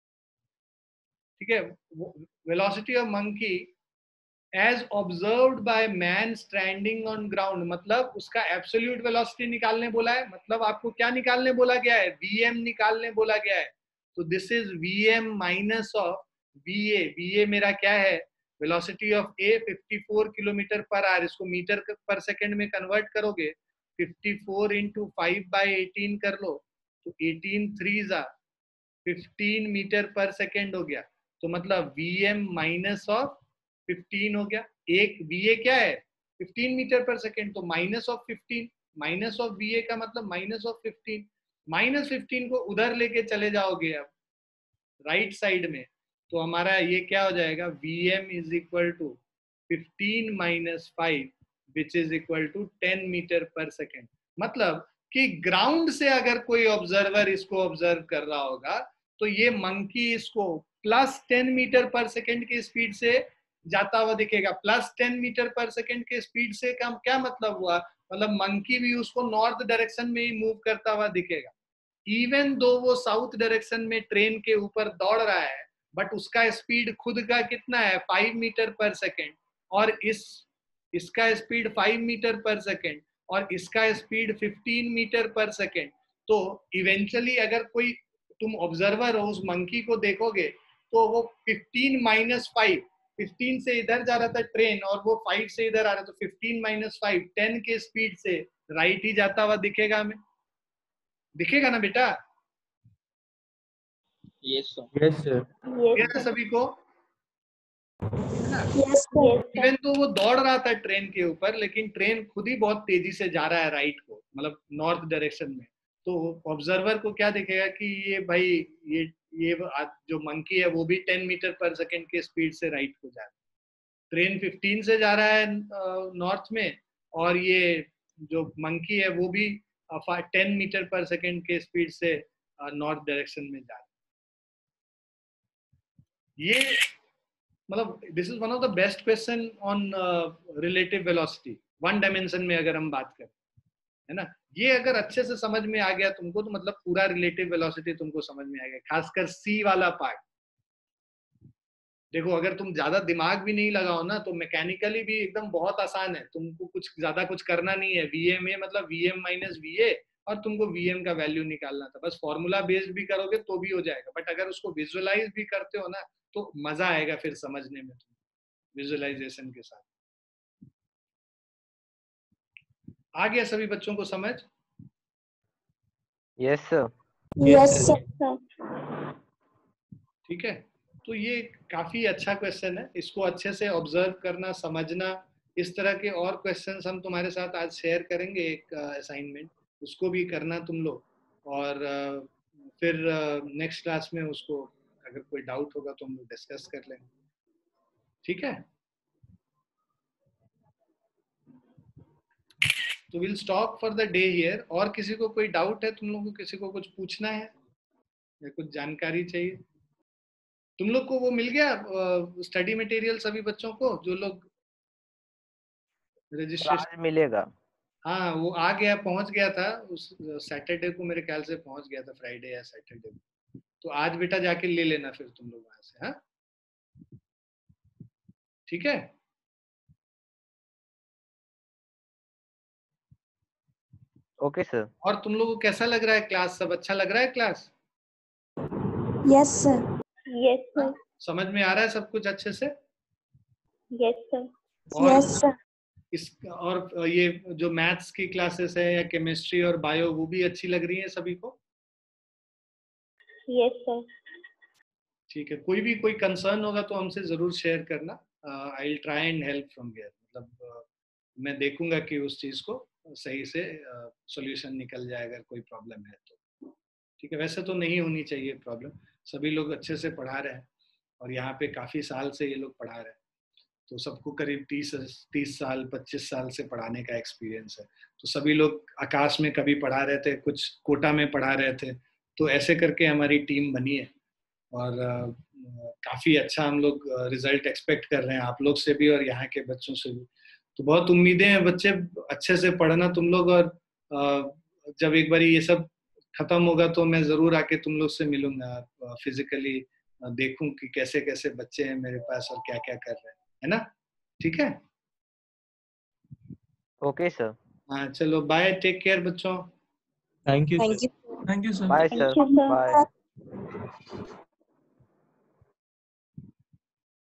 ठीक है, velocity of monkey as observed by man standing on ground, मतलब उसका एब्सोल्यूट वेलोसिटी निकालने बोला है, मतलब आपको क्या निकालने बोला गया है, वीएम निकालने बोला गया है। तो this is VM minus of VA, VA मेरा क्या है, velocity of A fifty four kilometre per hour, इसको मीटर पर सेकेंड में कन्वर्ट करोगे fifty four into five by eighteen कर लो, तो एटीन थ्री जा फिफ्टीन मीटर पर सेकेंड हो गया, तो मतलब वीएम माइनस ऑफ फिफ्टीन हो गया। एक वीए क्या है, फिफ्टीन मीटर पर सेकेंड, तो minus of fifteen, minus of VA का मतलब minus of fifteen, minus fifteen को उधर लेके चले जाओगे अब राइट साइड में, तो हमारा ये क्या हो जाएगा, VM is equal to fifteen minus five which is equal to ten metre per second. मतलब कि ग्राउंड से अगर कोई ऑब्जर्वर इसको ऑब्जर्व कर रहा होगा तो ये मंकी इसको plus ten metre per second की स्पीड से जाता हुआ दिखेगा। Plus ten metre per second के स्पीड से कम क्या मतलब हुआ, मतलब मंकी भी उसको नॉर्थ डायरेक्शन में ही मूव करता हुआ दिखेगा, इवन दो वो साउथ डायरेक्शन में ट्रेन के ऊपर दौड़ रहा है, बट उसका स्पीड खुद का कितना है, फाइव मीटर पर सेकेंड, और इस इसका speed five metre per second और इसका speed fifteen metre per second. तो इवेंचुअली अगर कोई तुम ऑब्जर्वर हो उस मंकी को देखोगे तो वो फिफ्टीन माइनस फाइव, फिफ्टीन से इधर जा रहा था ट्रेन और वो फाइव से इधर आ रहा, तो फिफ्टीन माइनस फाइव टेन के स्पीड से राइट ही जाता हुआ दिखेगा हमें, दिखेगा ना बेटा? Yes sir. Yes, sir. क्या सभी को? Yes, sir. इवन तो वो दौड़ रहा था ट्रेन के ऊपर, लेकिन ट्रेन खुद ही बहुत तेजी से जा रहा है राइट को, मतलब नॉर्थ डायरेक्शन में, तो ऑब्जर्वर को क्या दिखेगा कि ये भाई ये ये जो मंकी है वो भी टेन मीटर पर सेकेंड के स्पीड से राइट को जा रहा है, ट्रेन फिफ्टीन से जा रहा है नॉर्थ में, और ये जो मंकी है वो भी टेन मीटर पर सेकेंड के स्पीड से नॉर्थ डायरेक्शन में जा रहा है। ये मतलब this is one of the best question on relative velocity, one dimension में अगर हम बात करें, है ना। ये अगर अच्छे से समझ में आ गया तुमको तो मतलब पूरा रिलेटिव वेलोसिटी तुमको समझ में आ गया, खासकर सी वाला पार्ट। देखो अगर तुम ज्यादा दिमाग भी नहीं लगाओ ना तो मैकेनिकली भी एकदम बहुत आसान है, तुमको कुछ ज्यादा कुछ करना नहीं है। वीएम ए मतलब वीएम माइनस वीए, और तुमको वीएम का वैल्यू निकालना था, बस फॉर्मूला बेस्ड भी करोगे तो भी हो जाएगा। बट अगर उसको विजुअलाइज भी करते हो ना तो मजा आएगा फिर समझने में, विजुअलाइजेशन के साथ। आ गया सभी बच्चों को समझ? Yes sir. Yes sir. ठीक है, तो ये काफी अच्छा क्वेश्चन है, इसको अच्छे से ऑब्जर्व करना, समझना। इस तरह के और क्वेश्चंस हम तुम्हारे साथ आज शेयर करेंगे, एक असाइनमेंट उसको भी करना तुम लोग, और uh, फिर नेक्स्ट uh, क्लास में उसको अगर कोई डाउट होगा तो हम लोग डिस्कस कर लेंगे। ठीक है, तो will stop for the day here. और किसी को कोई डाउट है, तुम लोगों को किसी को कुछ पूछना है या कुछ जानकारी चाहिए? तुम लोग को वो मिल गया स्टडी मटेरियल सभी बच्चों को, जो लोग रजिस्ट्रेशन? आज मिलेगा। हाँ वो आ गया, पहुंच गया था उस सैटरडे को, मेरे ख्याल से पहुंच गया था, फ्राइडे या सैटरडे को। तो आज बेटा जाके ले लेना फिर तुम लोग वहां से। हाँ ठीक है, ओके सर। और तुम लोगों को कैसा लग रहा है क्लास? सब अच्छा लग रहा है class? Yes sir. Yes sir. समझ में आ रहा है सब कुछ अच्छे से? Yes sir. Yes sir. इस और ये जो मैथ्स की क्लासेस है या केमिस्ट्री और बायो, वो भी अच्छी लग रही है सभी को? Yes sir. ठीक है, कोई भी कोई कंसर्न होगा तो हमसे जरूर शेयर करना। I will try and help from here. मतलब uh, मैं देखूंगा कि उस चीज को सही से सॉल्यूशन uh, निकल जाए अगर कोई प्रॉब्लम है तो। ठीक है, वैसे तो नहीं होनी चाहिए प्रॉब्लम, सभी लोग अच्छे से पढ़ा रहे हैं और यहाँ पे काफी साल से ये लोग पढ़ा रहे हैं, तो सबको करीब तीस तीस साल पच्चीस साल से पढ़ाने का एक्सपीरियंस है। तो सभी लोग आकाश में कभी पढ़ा रहे थे, कुछ कोटा में पढ़ा रहे थे, तो ऐसे करके हमारी टीम बनी है। और काफ़ी अच्छा हम लोग रिजल्ट एक्सपेक्ट कर रहे हैं आप लोग से भी और यहाँ के बच्चों से भी। तो बहुत उम्मीदें हैं बच्चे, अच्छे से पढ़ना तुम लोग। और जब एक बारी ये सब खत्म होगा तो मैं ज़रूर आके तुम लोग से मिलूंगा, फिजिकली देखूं कि कैसे कैसे बच्चे हैं मेरे पास और क्या क्या कर रहे हैं, है ना। ठीक है, ओके सर। हाँ चलो, बाय, टेक केयर बच्चों। Thank you thank you. Thank you sir. Bye sir, bye.